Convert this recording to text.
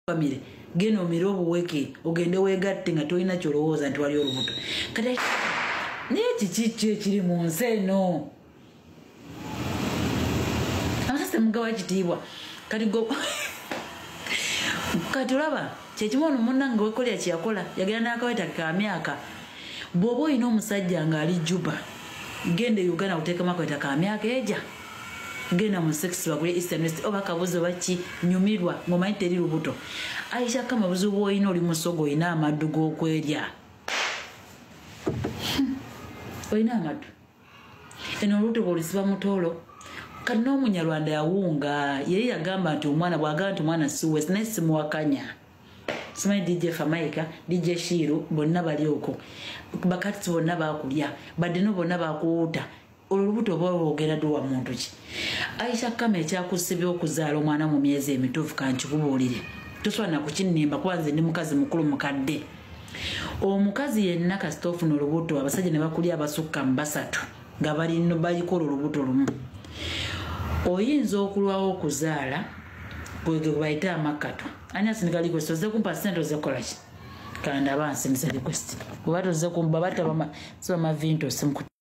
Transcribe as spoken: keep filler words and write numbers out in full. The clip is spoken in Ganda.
family geno mirobo weke ogende wegatte nga toyina kyolowooza nti wali olubuto kati naye kiki ekiri mu nsi eno amasase mugawa ekitiibwa kati go kati olaba kyekimu ono munnange wekolera kyeyakola yagenda n'akaweta ka myaka bw'oba olina omusajja ng'ali Juba genda e Uganda kuteekamu akaweta ka myaka eja genda mu sex bagule Eastern West oba kabuzo baki nyumirwa ngomanyi teri lubuto Aisha kama buzubu olina oli musogo olina amaddu g'okwerya olina amaddu eno olubuto bw'olisiba mutoolo kati n'omunyarwanda yawunga yeri yagamba nti omwana bw'agamba nti omwana siwe naye simuwakanya simanyi D J Famaika D J Shiru bonna bali okwo bakati bonna bakulya badde no bonna bakuwuuta olubuto oba olwogera dduwa muntu ki Aisha kama ekyakusibye okuzaala omwana mu myezi emituufu kankikubuulire tosobola na kukinnimba kwanze ndi mukazi mukulu mukadde omukazi yenna kasita ofuna olubuto abasajja ne bakulya abasukka mu basatu nga balino balikola olubuto lumu oyinza okulwawo okuzaala kwege bayita amakkato ani asindika request oze kumpa sente oze kola ki kanda abansi nise request kuba toze kumba bataba sibamavinto simuku